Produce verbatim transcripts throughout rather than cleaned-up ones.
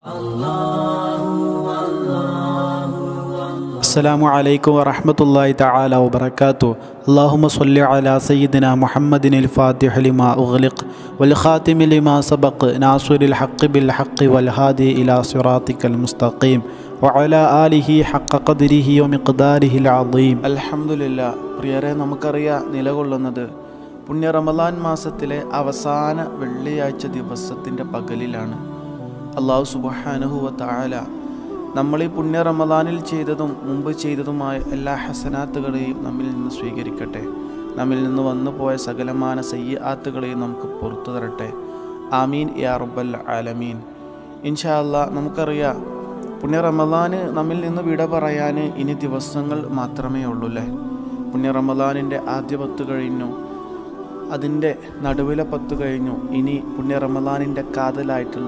അസ്സലാമു അലൈക്കും വറഹ്മത്തുള്ളാഹി തആല വബറകാതുഹു. അല്ലാഹുമ്മ സ്വല്ലി അലാ സയ്യിദിനാ മുഹമ്മദിനിൽ ഫാത്തിഹി ലിമാ ഉഗ്ലിഖ് വൽ ഖാതിമി ലിമാ സബഖ് നാസിറിൽ ഹഖ് ബിൽ ഹഖ് വൽ ഹാദി ഇലാ സിറാത്തിക്കൽ മുസ്തഖീം വഅലാ ആലിഹി ഹഖ ഖദ്രിഹി വമിഖ്ദാരിഹിൽ അദീം. അൽഹംദുലില്ലാഹ്. പ്രിയരെ, നമുക്കറിയാം നിലകൊള്ളുന്നത് പുണ്യ റമളാൻ മാസത്തിലെ അവസാന വെള്ളിയാഴ്ച ദിവസത്തിൻ്റെ പകലിലാണ്. അല്ലാഹു സുബ്ഹാനഹു വ തആല നമ്മൾ ഈ പുണ്യ റമളാനിൽ ചെയ്തതും മുമ്പ് ചെയ്തതുമായ എല്ലാ ഹസനാത്തുകളെയും നമ്മിൽ നിന്ന് സ്വീകരിക്കട്ടെ. നമ്മിൽ നിന്ന് വന്നു പോയ സകലമാന സയ്യിആത്തുകളെയും നമുക്ക് പുറത്തു തരട്ടെ. ആമീൻ യാ റബ്ബൽ ആലമീൻ. ഇൻഷാ അല്ലാഹ്. നമുക്കറിയാം പുണ്യ റമളാന് നമ്മിൽ നിന്ന് വിട പറയാൻ ഇനി ദിവസങ്ങൾ മാത്രമേ ഉള്ളൂ അല്ലേ. പുണ്യ റമളാനിൻ്റെ ആദ്യ പത്ത് കഴിഞ്ഞു, അതിൻ്റെ നടുവിലെ പത്ത് കഴിഞ്ഞു. ഇനി പുണ്യ റമളാനിൻ്റെ കാതലായിട്ടുള്ള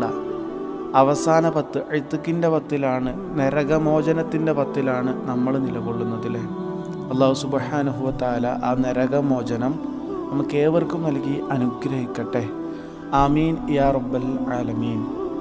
അവസാന പത്ത് ഇത്കിൻ്റെ പത്തിലാണ്, നരകമോചനത്തിൻ്റെ പത്തിലാണ് നമ്മൾ നിലകൊള്ളുന്നതിലെ. അല്ലാഹു സുബ്ഹാനഹു വ തആല ആ നരകമോചനം നമുക്ക് ഏവർക്കും നൽകി അനുഗ്രഹിക്കട്ടെ. ആമീൻ യാ റബ്ബൽ ആലമീൻ.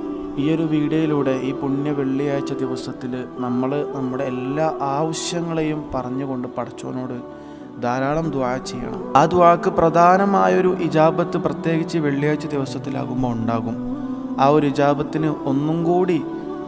ഈ ഒരു വീഡിയോയിലൂടെ ഈ പുണ്യ വെള്ളിയാഴ്ച ദിവസത്തിൽ നമ്മൾ നമ്മുടെ എല്ലാ ആവശ്യങ്ങളെയും പറഞ്ഞുകൊണ്ട് പടച്ചോനോട് ധാരാളം ദുആ ചെയ്യണം. ആ ദുആക്ക് പ്രധാനമായൊരു ഇജാബത്ത് പ്രത്യേകിച്ച് വെള്ളിയാഴ്ച ദിവസത്തിലാകുമ്പോൾ ഉണ്ടാകും. ആ ഒരു ഇജാബത്തിന് ഒന്നും കൂടി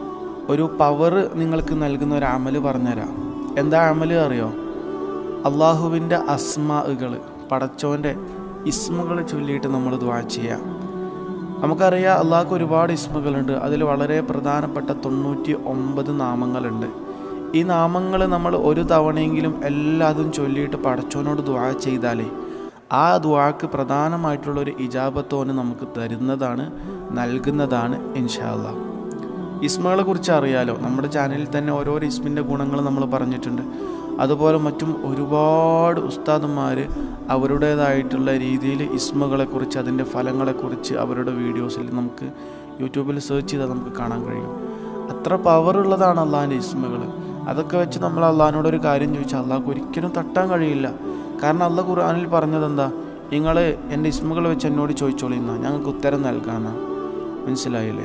ഒരു പവർ നിങ്ങൾക്ക് നൽകുന്ന ഒരു അമല് പറഞ്ഞുതരാം. എന്താ അമല് അറിയോ? അള്ളാഹുവിൻ്റെ അസ്മാകൾ, പടച്ചോൻ്റെ ഇസ്മുകൾ ചൊല്ലിയിട്ട് നമ്മൾ ദുആ ചെയ്യാം. നമുക്കറിയാം അള്ളാഹ്ക്ക് ഒരുപാട് ഇസ്മുകളുണ്ട്. അതിൽ വളരെ പ്രധാനപ്പെട്ട തൊണ്ണൂറ്റി ഒമ്പത് നാമങ്ങളുണ്ട്. ഈ നാമങ്ങൾ നമ്മൾ ഒരു തവണയെങ്കിലും എല്ലാതും ചൊല്ലിയിട്ട് പടച്ചോനോട് ദുആ ചെയ്താലേ ആ ദുആക്ക് പ്രധാനമായിട്ടുള്ളൊരു ഇജാബത്തോന് നമുക്ക് തരുന്നതാണ്, നൽകുന്നതാണ് ഇൻഷാ അല്ലാഹ്. ഇസ്മുകളെ കുറിച്ച് അറിയാലോ. നമ്മുടെ ചാനലിൽ തന്നെ ഓരോരോ ഇസ്മിൻ്റെ ഗുണങ്ങൾ നമ്മൾ പറഞ്ഞിട്ടുണ്ട്. അതുപോലെ മറ്റും ഒരുപാട് ഉസ്താദന്മാർ അവരുടേതായിട്ടുള്ള രീതിയിൽ ഇസ്മുകളെക്കുറിച്ച്, അതിൻ്റെ ഫലങ്ങളെക്കുറിച്ച് അവരുടെ വീഡിയോസിൽ നമുക്ക് യൂട്യൂബിൽ സെർച്ച് ചെയ്താൽ നമുക്ക് കാണാൻ കഴിയും. അത്ര പവറുള്ളതാണ് അള്ളാഹിൻ്റെ ഇസ്മുകൾ. അതൊക്കെ വെച്ച് നമ്മൾ അള്ളാഹിനോടൊരു കാര്യം ചോദിച്ചാൽ അള്ളാഹ്ക്ക് ഒരിക്കലും തട്ടാൻ കഴിയില്ല. കാരണം അള്ളാഹ് ഖുർആനിൽ പറഞ്ഞത് എന്താ? നിങ്ങൾ എൻ്റെ ഇസ്മുകൾ വെച്ച് എന്നോട് ചോദിച്ചോളിന്നാ, ഞങ്ങൾക്ക് ഉത്തരം നൽകാമെന്നാണ്. മനസ്സിലായില്ലേ?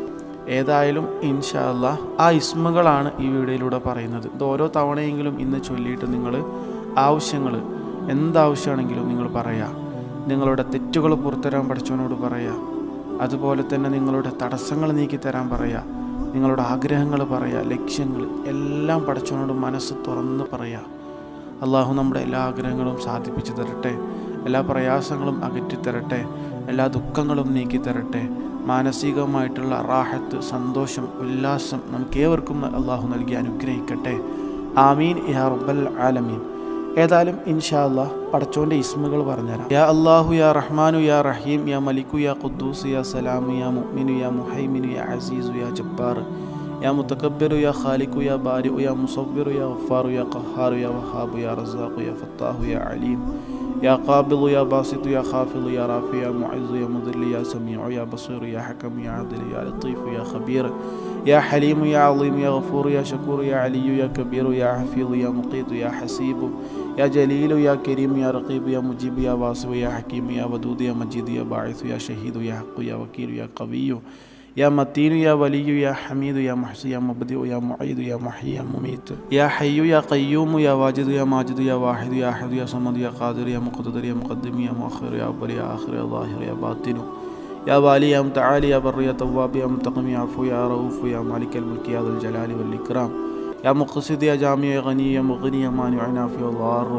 ഏതായാലും ഇൻഷാ അല്ലാഹ് ആ ഇസ്മുകളാണ് ഈ വീഡിയോയിലൂടെ പറയുന്നത്. ഇത് ഓരോ തവണയെങ്കിലും ഇന്ന് ചൊല്ലിയിട്ട് നിങ്ങൾ ആവശ്യങ്ങൾ എന്താവശ്യമാണെങ്കിലും നിങ്ങൾ പറയുക. നിങ്ങളുടെ തെറ്റുകൾ പുറത്തരാൻ പഠിച്ചവനോട് പറയുക. അതുപോലെ തന്നെ നിങ്ങളുടെ തടസ്സങ്ങൾ നീക്കി തരാൻ പറയുക. നിങ്ങളുടെ ആഗ്രഹങ്ങൾ പറയുക, ലക്ഷ്യങ്ങൾ എല്ലാം പഠിച്ചവനോട് മനസ്സ് തുറന്ന് പറയുക. അള്ളാഹു നമ്മുടെ എല്ലാ ആഗ്രഹങ്ങളും സാധിപ്പിച്ചു തരട്ടെ. എല്ലാ പ്രയാസങ്ങളും അകറ്റിത്തരട്ടെ. എല്ലാ ദുഃഖങ്ങളും നീക്കി തരട്ടെ. മാനസികമായിട്ടുള്ള റാഹത്ത്, സന്തോഷം, ഉല്ലാസം നമുക്ക് ഏവർക്കും അള്ളാഹു നൽകി അനുഗ്രഹിക്കട്ടെ. ആമീൻ യാ റബ്ബൽ ആലമീൻ. ഏതായാലും ഇൻഷാ അല്ലാഹ് പടച്ചോൻ്റെ ഇസ്മുകൾ പറഞ്ഞുതരാം. യാ അല്ലാഹു യാ റഹ്മാനു യാ റഹീം യാ മലിക്കു യാ ഖുദ്ദൂസ് യാ സലാമു യാ മുഅ്മിനു യാ മുഹൈമിനു യാ അസീസു യാ ജബ്ബാർ യാ മുതകബ്ബിറു യാ ഖാലിഖു യാ ബാരിഉ യാ മുസവ്വിറു യാ ഗഫാറു യാ ഖഹാറു യാ വഹാബു യാ റസാഖു യാ ഫത്താഹു യാ അലീം യാ ഖാബിദു യാ ബാസിതു യാ ഖാഫിദു യാ റാഫി യാ മുഇസ്സു യാ മുദില്ലു യാ സമീഉ യാ ബസീറു യാ ഹകമു യാ അദലു യാ ലത്തീഫു യാ ഖബീർ യാ ഹലീമു യാ അളീമു യാ ഗഫൂറു യാ ശകൂറു യാ അലിയു യാ കബീറു യാ ഹഫീദു യാ മുഖീതു യാ ഹസീബു യാ ജലീലു യാ കരീമു യാ റഖീബു യാ മുജീബു യാ വാസിഉ യാ ഹകീമു യാ വദൂദു യാ മജീദു യാ ബാഇസു യാ ഷഹീദു യാ ഹഖു യാ വകീലു യാ ഖവിയ്യു യാ മതീനു യാ വലിയു യാ ഹമീദു യാ മുഹ്സി യാ മുബ്ദിഉ യാ മുഈദു യാ മുഹ്യി യാ മുമീത്ത് യാ ഹയ്യു യാ ഖയ്യൂമു യാ വാജിദു യാ മാജിദു യാ വാഹിദു യാ അഹദു യാ സമദു യാ ഖാദിറു യാ മുഖ്തദിറു യാ മുഖദ്ദിമു യാ മുഅഖിറു യാ അവ്വലു യാ ആഖിറു യാ ളാഹിറു യാ ബാത്തിനു യാ വാലി യാ മുതആലി യാ ബർറു യാ തവ്വാബു യാ മുൻതഖിമു യാ അഫു യാ റഊഫു യാ മാലിക്കൽ മുൽക്കി യാ ദുൽ ജലാലി വൽ ഇക്റാം യാ മുഖ്സിദ് യാ ജാമി യാ ഗനി യാ മുഗ്നി യാ മാനിഉ യാ നാഫി യാ ളാറു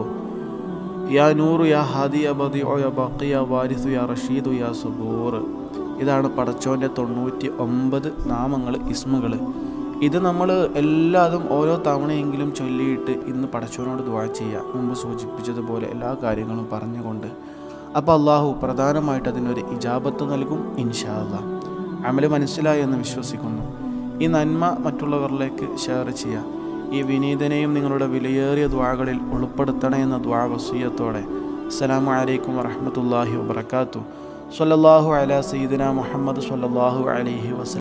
യാ നൂറു യാ ഹാദി യാ ബദിഉ യാ ബാഖി യാ വാരിസു യാ റഷീദു യാ സബൂർ. ഇതാണ് പടച്ചോൻ്റെ തൊണ്ണൂറ്റി ഒമ്പത് നാമങ്ങൾ, ഇസ്മുകൾ. ഇത് നമ്മൾ എല്ലാതും ഓരോ തവണയെങ്കിലും ചൊല്ലിയിട്ട് ഇന്ന് പടച്ചോനോട് ദുആ ചെയ്യുക, മുമ്പ് സൂചിപ്പിച്ചതുപോലെ എല്ലാ കാര്യങ്ങളും പറഞ്ഞുകൊണ്ട്. അപ്പോൾ അള്ളാഹു പ്രധാനമായിട്ട് അതിനൊരു ഇജാബത്ത് നൽകും ഇൻഷാ അല്ലാഹ്. അമല് മനസ്സിലായി എന്ന് വിശ്വസിക്കുന്നു. ഈ നന്മ മറ്റുള്ളവരിലേക്ക് ഷെയർ ചെയ്യുക. ഈ വിനീതനെയും നിങ്ങളുടെ വിലയേറിയ ദുആകളിൽ ഉൾപ്പെടുത്തണേ എന്ന ദുആ വസിയ്യത്തോടെ അസ്സലാമു അലൈക്കും വറഹ്മത്തുള്ളാഹി വബറകാതുഹു. സ്വല്ലല്ലാഹു അലാ സയ്യിദിനാ മുഹമ്മദ് സ്വല്ലല്ലാഹു അലൈഹി വസല്ലം.